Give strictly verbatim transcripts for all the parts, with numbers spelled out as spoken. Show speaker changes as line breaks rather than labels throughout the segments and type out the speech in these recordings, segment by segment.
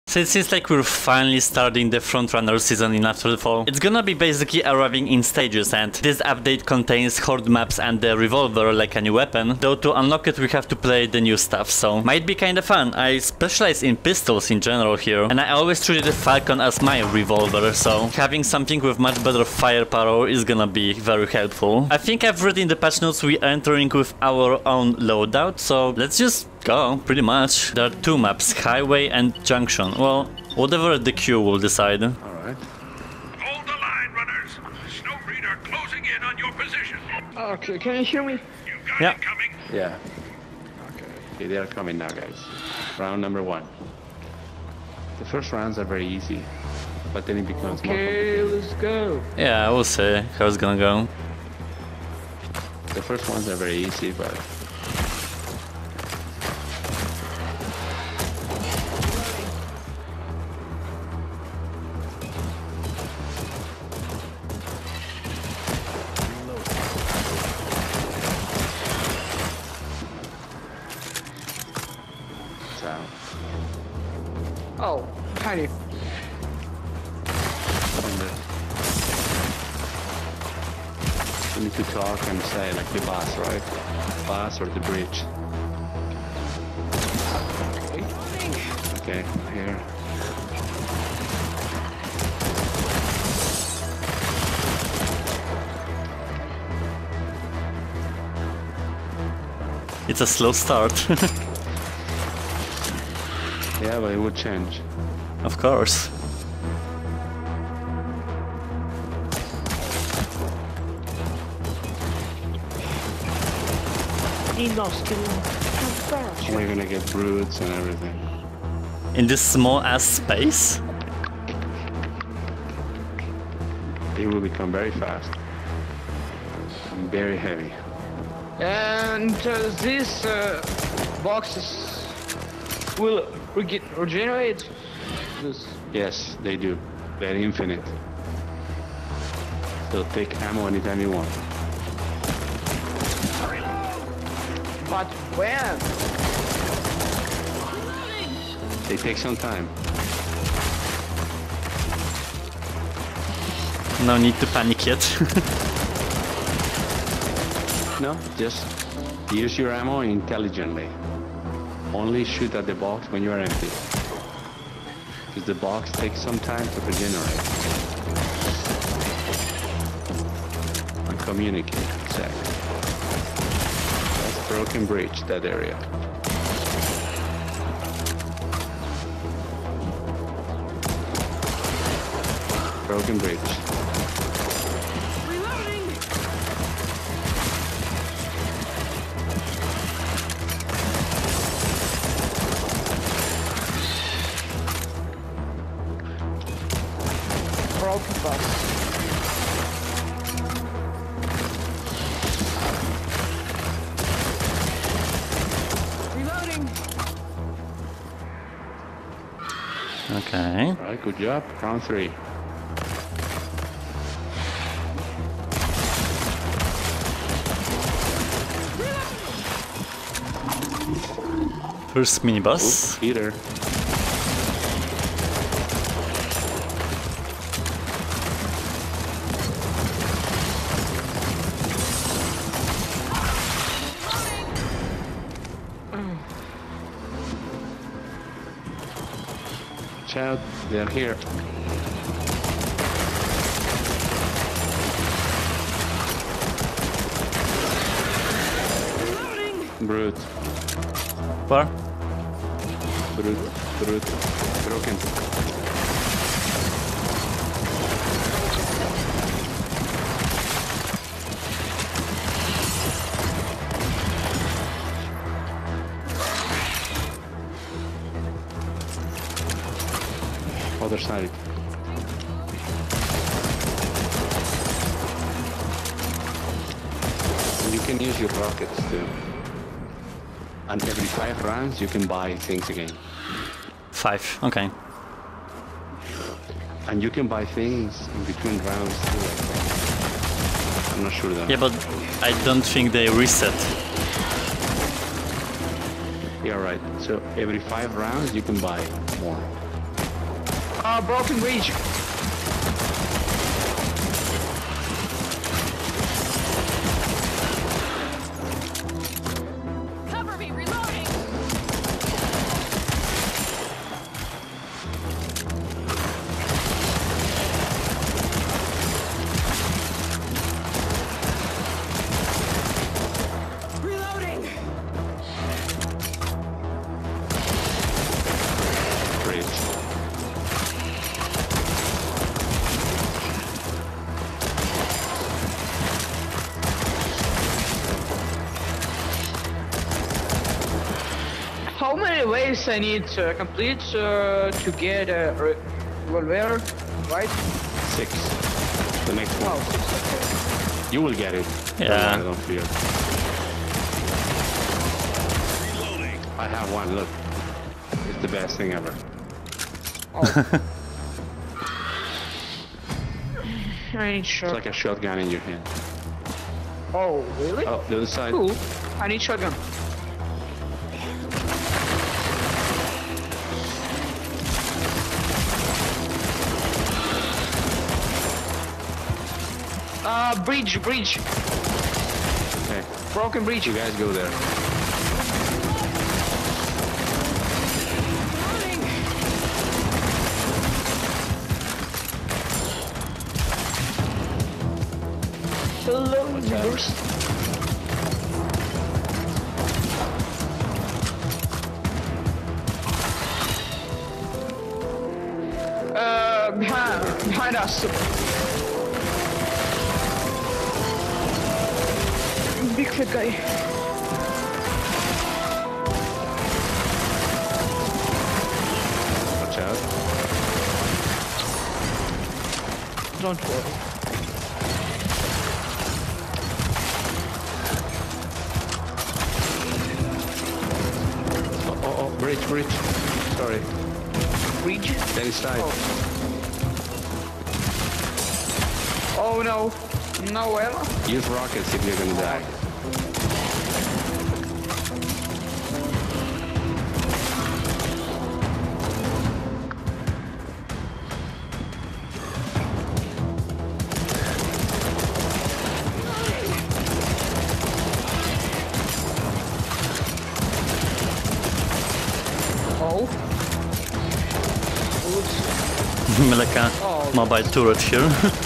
So it seems like we're finally starting the Frontrunner season in Afterfall. It's gonna be basically arriving in stages, and this update contains Horde maps and the revolver like a new weapon, though to unlock it we have to play the new stuff, so might be kinda fun. I specialize in pistols in general here, and I always treated the Falcon as my revolver, so having something with much better firepower is gonna be very helpful. I think I've read in the patch notes we're entering with our own loadout, so let's just go, pretty much. There are two maps, Highway and Junction. Well, whatever the queue will decide.
Alright.
Hold the line, runners. Snow Reader closing in on your position.
Okay, can you hear me?
You got
Yeah.
it coming.
Yeah. Okay. Okay, they are coming now, guys. Round number one. The first rounds are very easy, but then it becomes more
Okay,
complicated.
let's go.
Yeah, we'll see how it's gonna go.
The first ones are very easy, but so
Oh, tiny.
you need to talk and say like the boss, right? Boss or the bridge. Okay, here.
It's a slow start.
Yeah, but it would change.
Of course.
We're gonna get brutes and everything.
In this small ass space?
It will become very fast. And very heavy.
And uh, these uh, boxes will rege regenerate. This.
Yes, they do. They're infinite. So take ammo anytime you want.
But when?
They take some time.
No need to panic yet.
No, just use your ammo intelligently. Only shoot at the box when you are empty. Because the box takes some time to regenerate. And communicate, exactly. That's Broken Bridge, that area. Broken Bridge.
Broken bus. Reloading.
Okay.
Alright, good job. Round three.
First minibus.
Oops, Peter. Watch out, they're here. Brute,
Where?
brute, brute, broken. Other side. And you can use your rockets too. And every five rounds you can buy things again.
Five, okay.
And you can buy things in between rounds too. I'm not sure though.
Yeah, but I don't think they reset.
Yeah, right. So every five rounds you can buy more.
Uh, broken bridge.
Cover me, reloading. Reloading.
Bridge.
How many ways I need to complete uh, to get a re- revolver, right?
Six. The next one.
Oh, six, okay.
You will get it.
Yeah.
Don't, don't fear. I have one, look. It's the best thing ever.
Oh. I need
It's
shot.
like a shotgun in your hand.
Oh, really?
Oh, the other side.
Cool. I need shotgun. Uh, bridge, bridge.
Okay,
Broken bridge.
you guys go there.
Hello, neighbors. Uh, behind, behind us. Big fat guy.
Watch out.
Don't worry.
Oh, oh, oh, bridge, bridge. Sorry.
Bridge.
That side.
Oh no. No ammo.
Use rockets if you're gonna die.
Oh.
Like a
Oh.
mobile turret here.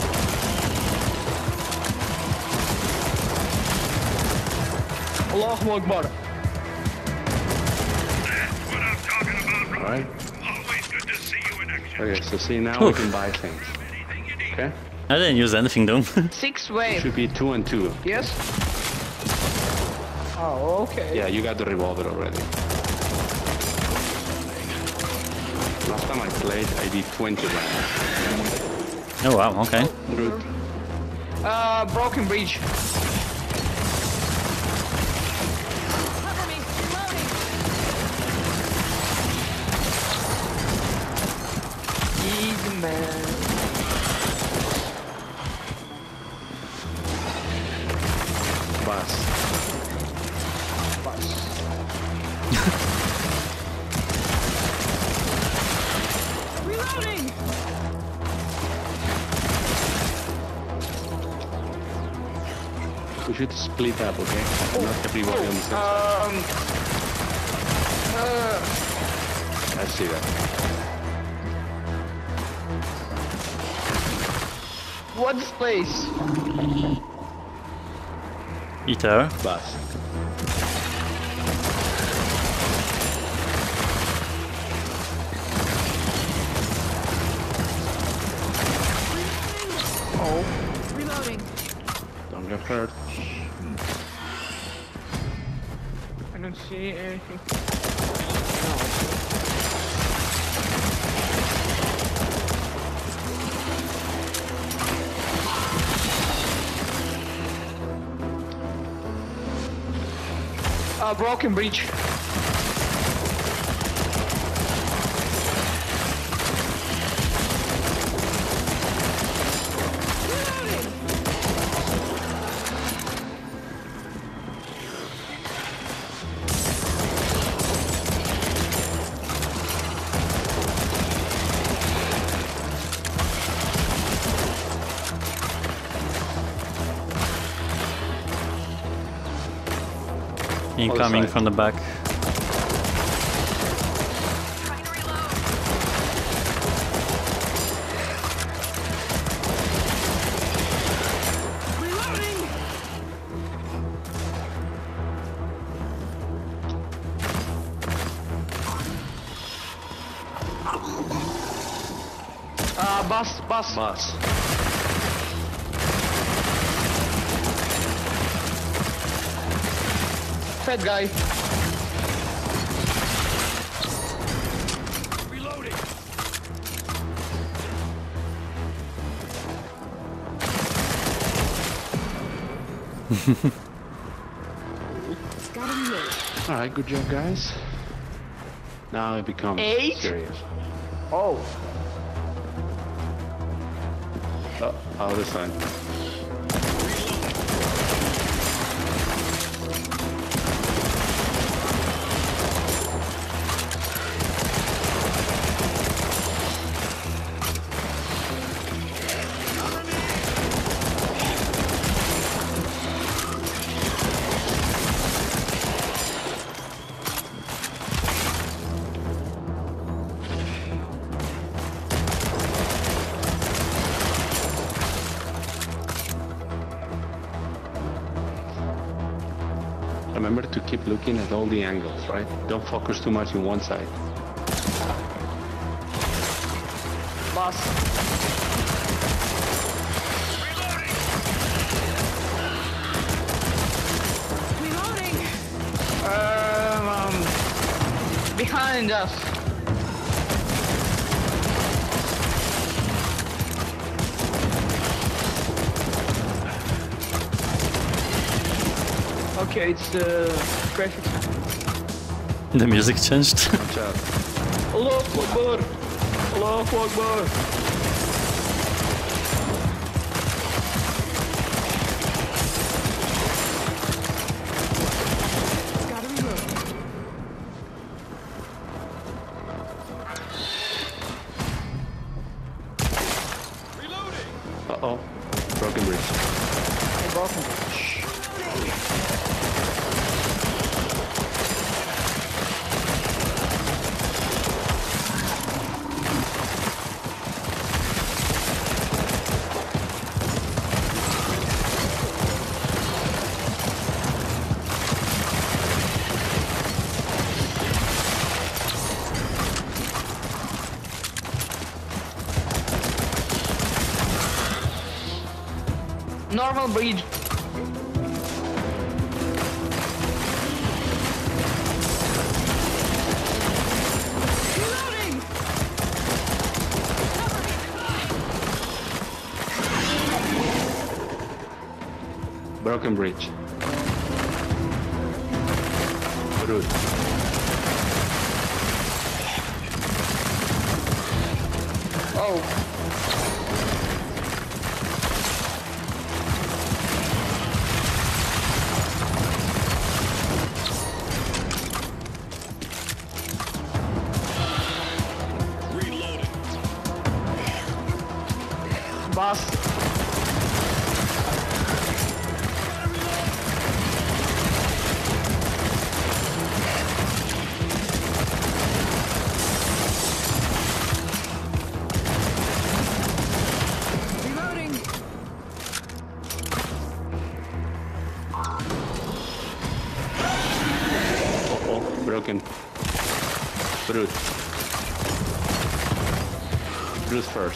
Allahu Akbar.
That's what I'm talking about, Robert.
Alright.
Always good to see you in action.
Okay, so see now we
Oof.
can buy things.
Anything you need.
Okay?
I didn't use anything though.
Six wave.
Should be two and two.
Yes? Oh, okay.
Yeah, you got the revolver already. Last time I played, I did twenty rounds.
Oh wow, okay.
Root.
Uh, broken bridge.
Cover me, reloading.
Easy man.
Bus.
Reloading.
We should split up, okay? Not everybody on the same side.
Um. Uh,
I see that.
what's place?
Eater.
Bus.
Oh.
Reloading.
Don't get hurt.
I don't see anything. Uh, broken bridge.
Incoming
side.
from the back.
Trying to reload. Reloading.
Uh, boss, boss.
Boss.
Fat guy.
Reloading.
Alright, good job, guys. Now it becomes
Eight?
serious.
Oh.
Oh, other side. Remember to keep looking at all the angles, right? Don't focus too much on one side.
Boss.
Reloading.
Um, um, behind us. Okay, it's the graphics.
The music changed.
Watch out.
Allahu Akbar. Allahu Akbar.
Gotta reload.
Uh-oh. Broken bridge.
Hey, broken. Normal bridge.
Reloading. Cover me.
Broken bridge. Root.
Oh. Boss.
Reloading.
Uh-oh. Broken. Root. Root first.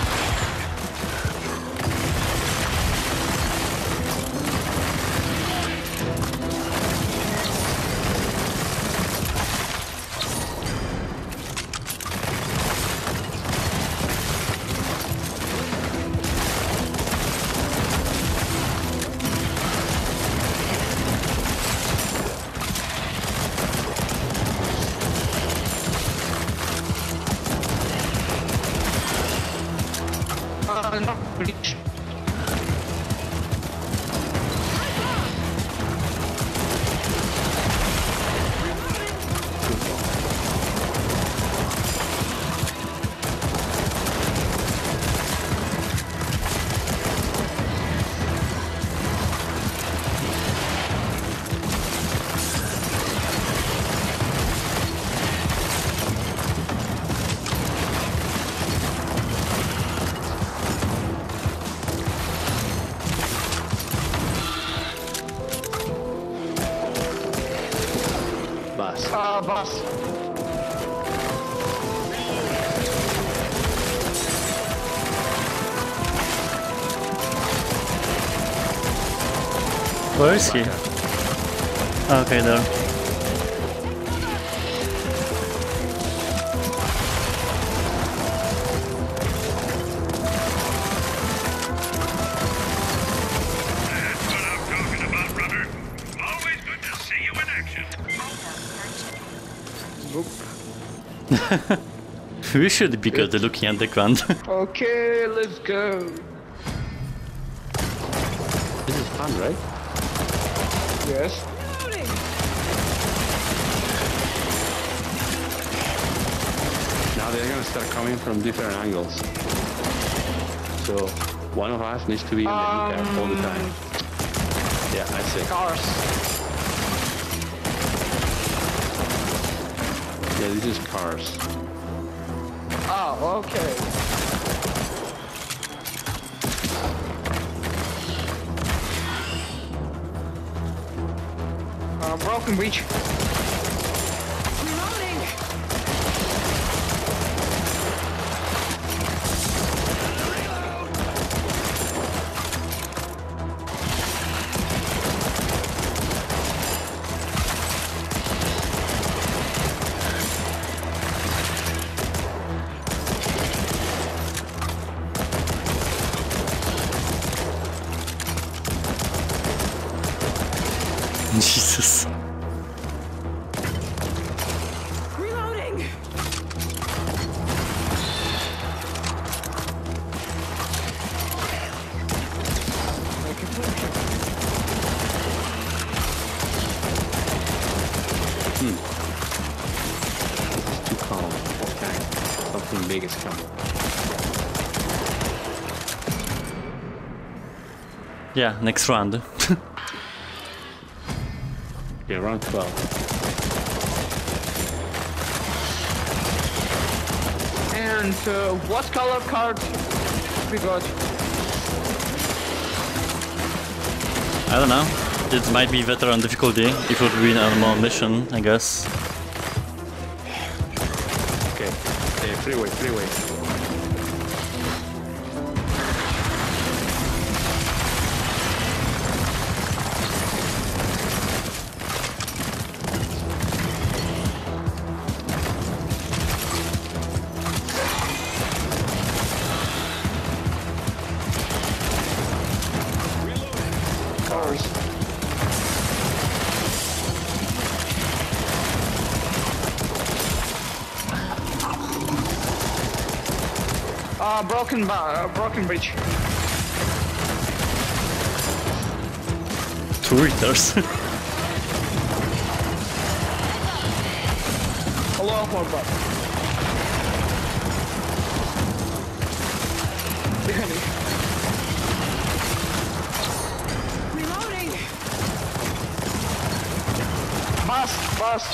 Uh, not bridge. Uh, boss.
Where is he? Okay, there.
That's what I'm talking about, brother. Always good to see you in action.
We should be good looking at the ground.
Okay, let's go.
This is fun, right?
Yes.
Loading.
Now they're gonna start coming from different angles. So one of us needs to be on the lookout all the time. Yeah, I see.
Cars.
Yeah, this is cars.
Oh, okay. Uh, broken breach.
Reloading.
Jesus.
Reloading.
Too calm. Okay. Something big is coming.
Yeah, next round.
Okay, round twelve.
And uh, what color card we got?
I don't know. It might be veteran difficulty if it would be a normal mission, I guess.
Okay. Okay, freeway, freeway.
Cars. Uh, broken, uh, broken bridge.
Two readers.
Hello, Horde. Behind me.
Reloading.
Bust, bust.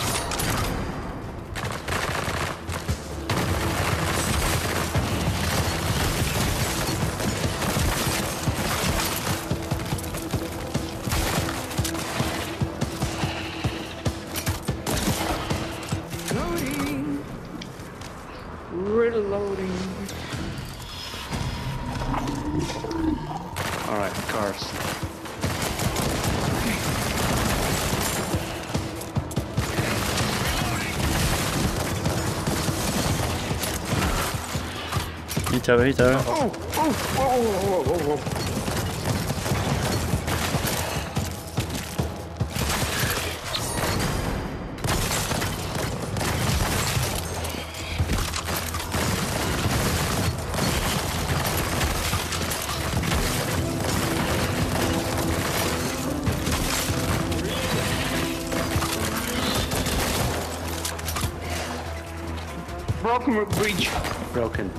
Loading.
Reloading.
Alright, cars.
Hitter, hitter.
Oh, oh, whoa, whoa, whoa, whoa, whoa. Broken bridge.
Broken.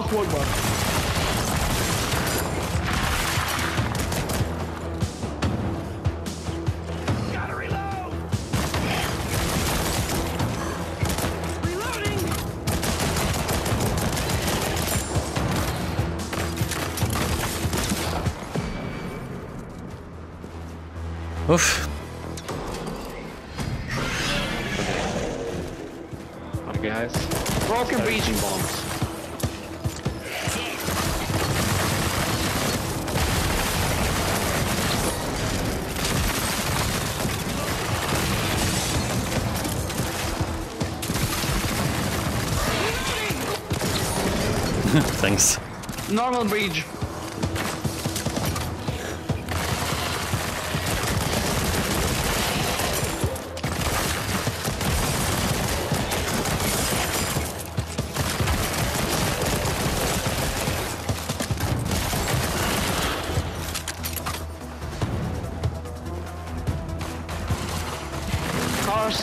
Akbar.
Gotta reload. Reloading.
Oof.
Okay, guys.
Broken breach.
Breaching bombs.
Thanks.
Normal breach. Cars.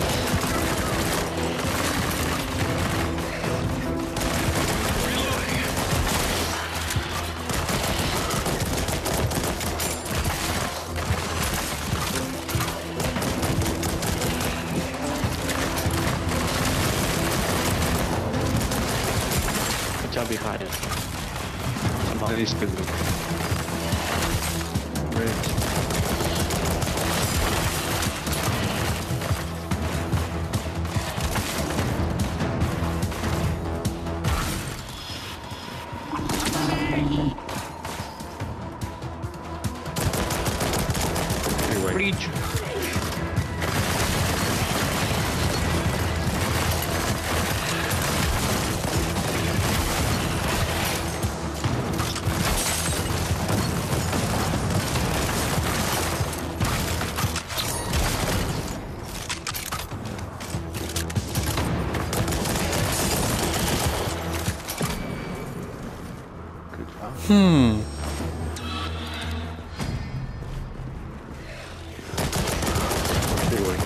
Watch out behind us. Somebody's building. Bridge. Anyway,
Breach.
Hmm.
anyway.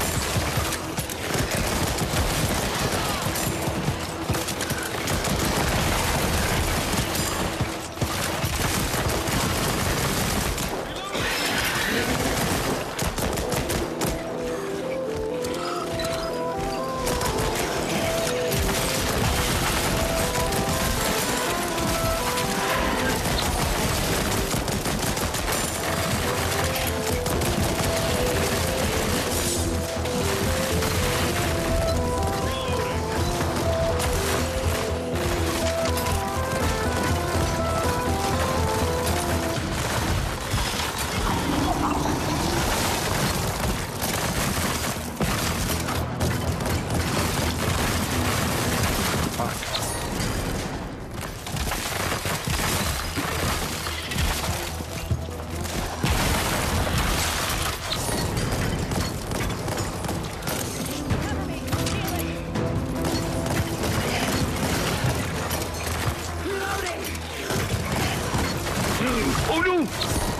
Oh no!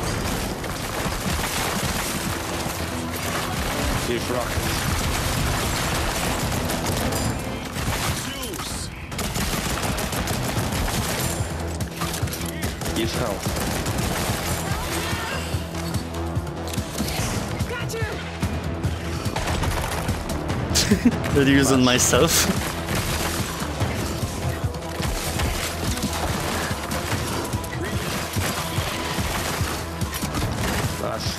These rockets. Use health.
Got you.
That using myself.
Last.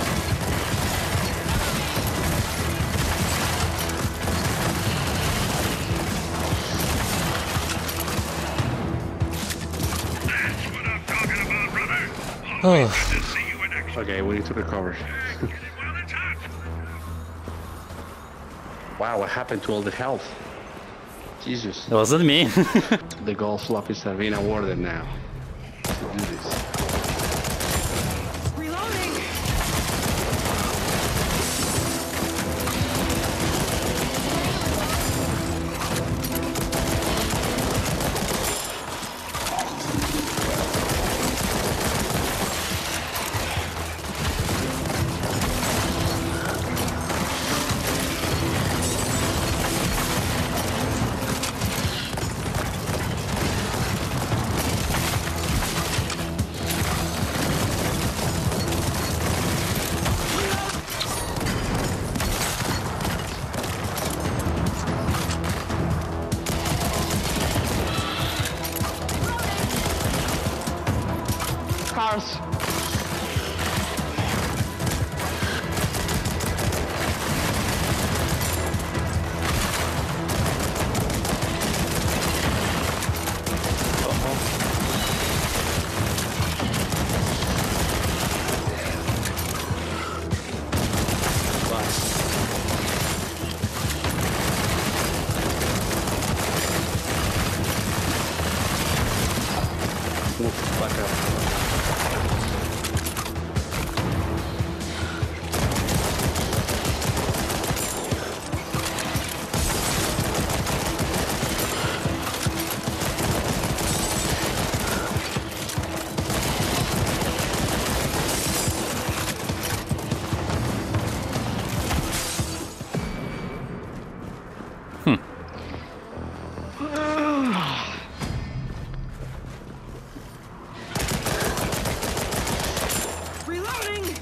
That's what I'm talking about, brother.
Oh.
Always good to see you in action.
Okay, we need to recover.
Get it while it's hot.
Wow, what happened to all the health? Jesus.
That wasn't me.
The golf floppies are being awarded now. To do this.
Reloading.
cars.
Move back up.
Reloading!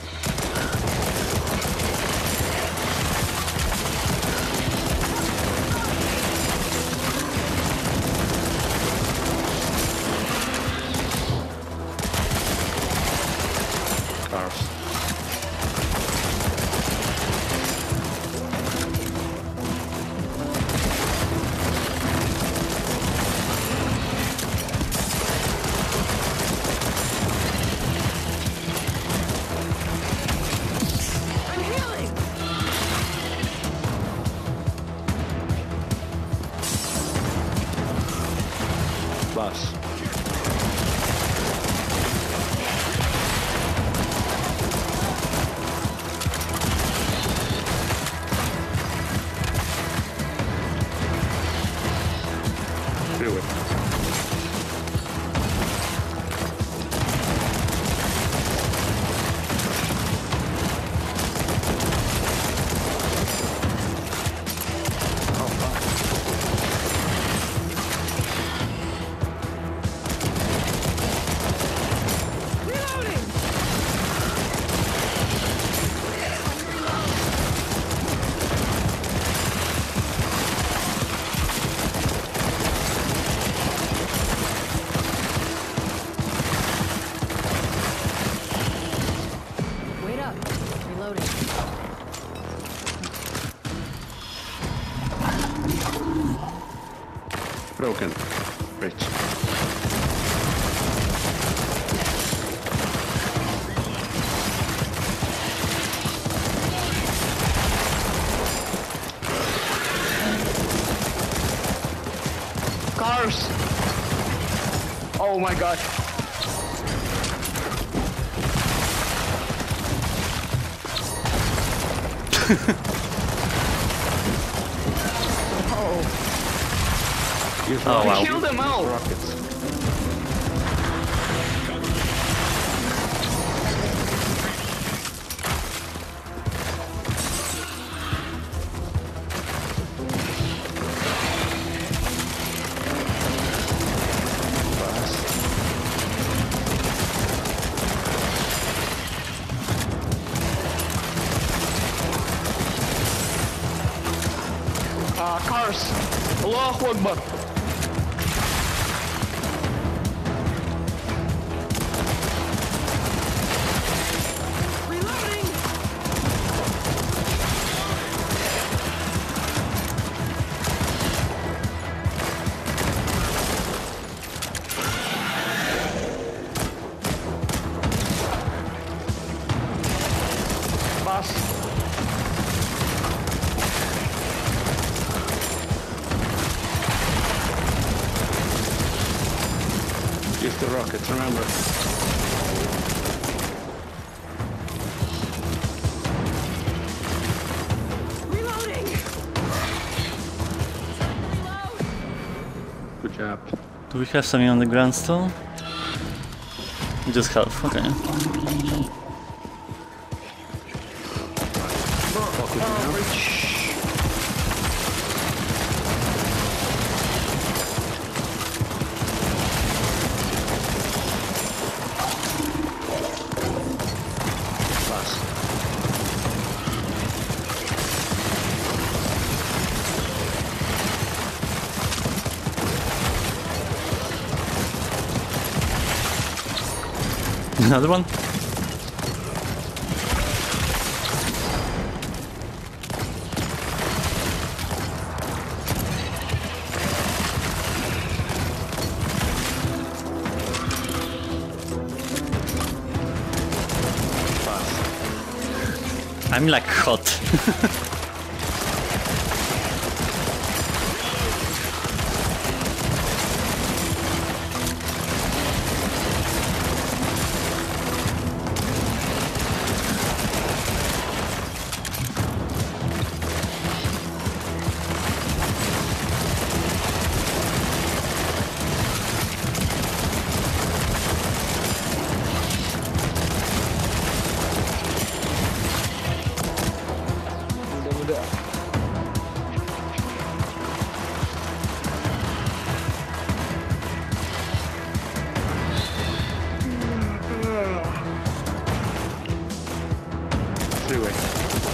Cars.
I'm healing!
Bus. Do it.
Reloading! Wait up. Reloading.
Broken. Bridge.
Cars. Oh my god. Oh,
Use
Oh, wow.
kill them all.
rockets.
Uh, cars. Allahu Akbar.
Reloading!
Bus.
Use the rockets, remember.
Reloading!
Good job.
Do we have something on the ground still? Just half, okay.
Uh, bridge.
Bus.
Another one? I'm like hot.
Freeway.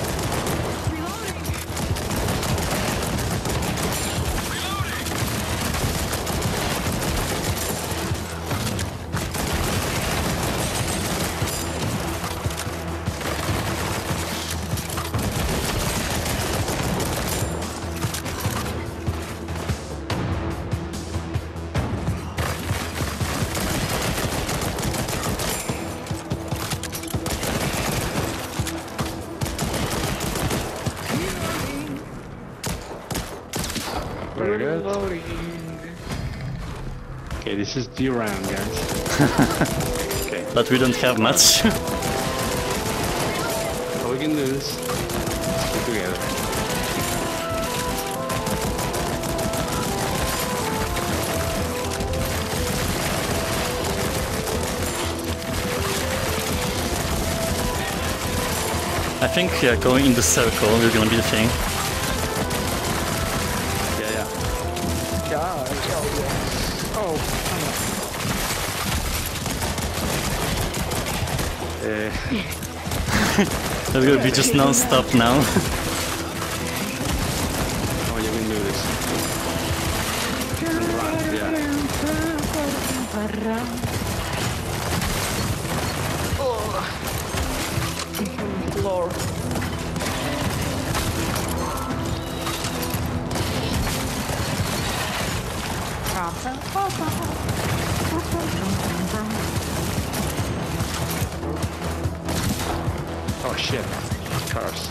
Very good. Okay, this is the round, guys. Okay.
But we don't have much.
All we can do is stick together.
I think yeah, going in the circle is gonna be the thing.
Yeah, yeah.
Yeah, yeah, yeah. Oh,
Uh,
That's gonna be just non-stop now.
oh, you can do this. And run, yeah.
Lord.
Oh shit. Cars.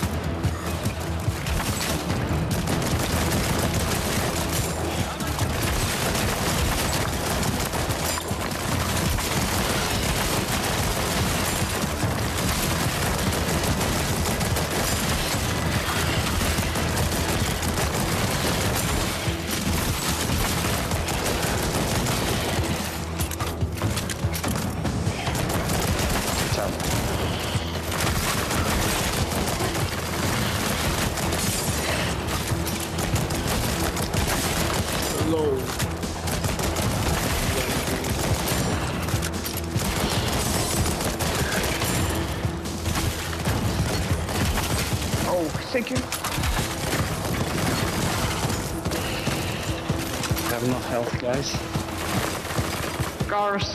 Watch out.
Low. Oh, thank you.
Have no health, guys.
Cars.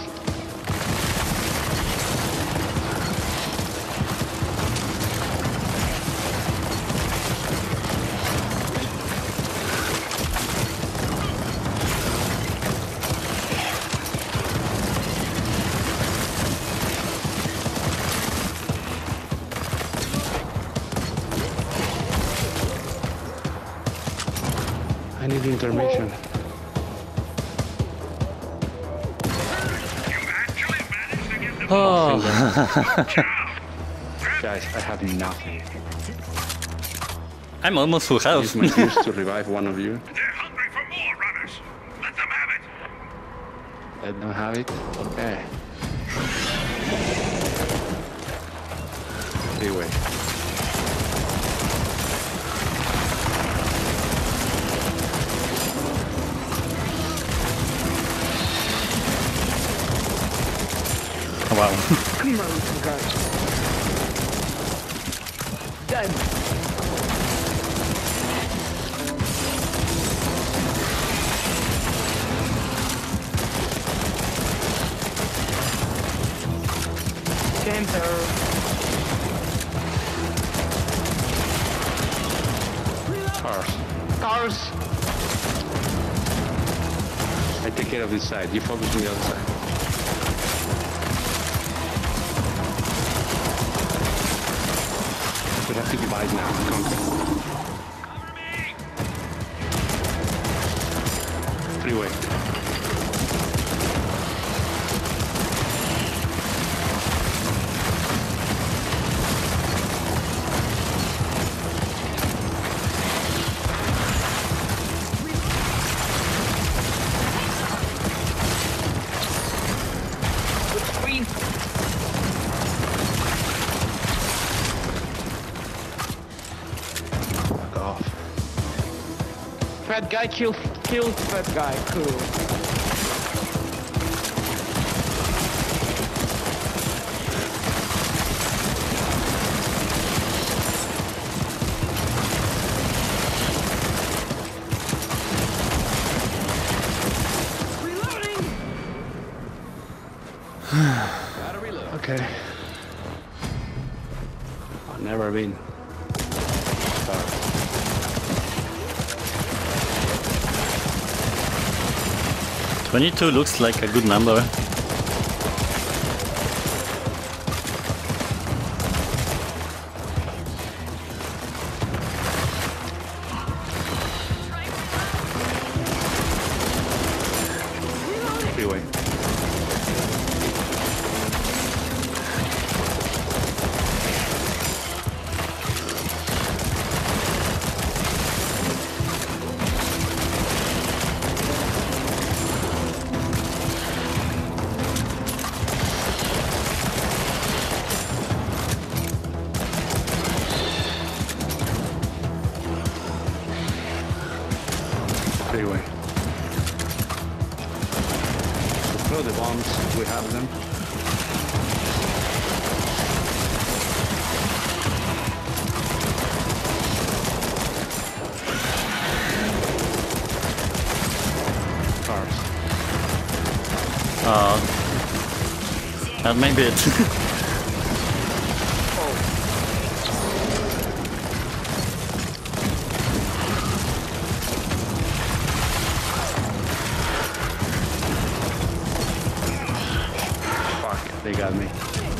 I need intermission.
You actually managed to get the
Oh,
Guys, I have nothing.
I'm almost full
Use
health.
my juice to revive one of you.
They're hungry for more runners. Let them have it.
Let them have it. Okay. Anyway.
Wow.
Come on, guys. Dead. Center.
Cars.
Cars.
I take care of this side. You focus on the other side. We have to divide now. Conquer. Freeway.
Green.
Fuck off.
Fat guy kill kill fat guy. Cool.
Reloading!
Okay. I've never been. Sorry.
twenty-two looks like a good number.
Freeway. Freeway. Throw the bombs. We have them. Cars.
Uh, that may be it.
They got me.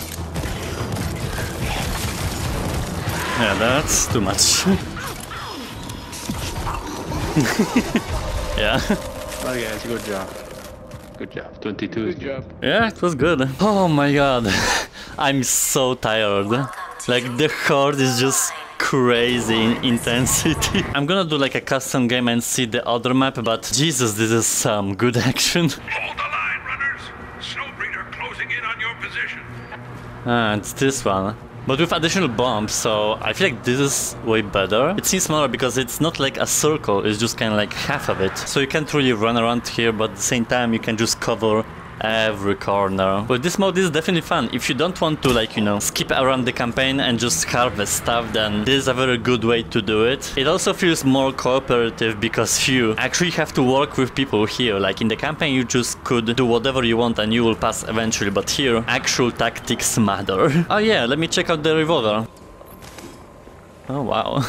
Yeah, that's too much. Yeah.
Oh yes, good job. Good job. twenty-two.
Good job.
Yeah, it was good. Oh my god. I'm so tired. Like the Horde is just crazy in intensity. I'm gonna do like a custom game and see the other map, but Jesus, this is some good action.
Hold the line, runners. Snowbreeder closing in on your position.
Ah, it's this one. But with additional bombs, so I feel like this is way better. It seems smaller because it's not like a circle, it's just kind of like half of it. So you can't really run around here, but at the same time you can just cover every corner. But this mode is definitely fun. If you don't want to, like, you know, skip around the campaign and just harvest stuff, then this is a very good way to do it. It also feels more cooperative because you actually have to work with people here. Like in the campaign you just could do whatever you want and you will pass eventually, but here actual tactics matter. Oh yeah, let me check out the revolver. Oh wow.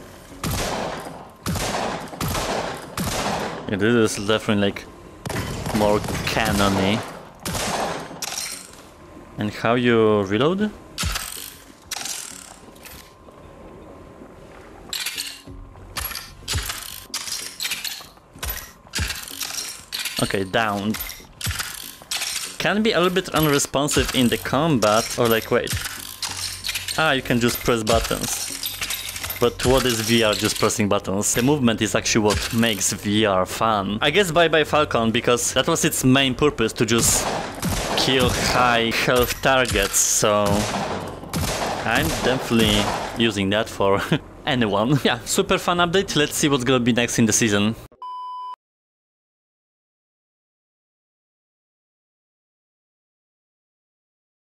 Yeah, this is definitely like more cannon-y. And how you reload? Okay, down. Can be a little bit unresponsive in the combat, or like wait. Ah, you can just press buttons. But what is V R just pressing buttons? The movement is actually what makes V R fun. I guess bye bye Falcon, because that was its main purpose, to just kill high health targets, so I'm definitely using that for anyone. Yeah, super fun update. Let's see what's gonna be next in the season.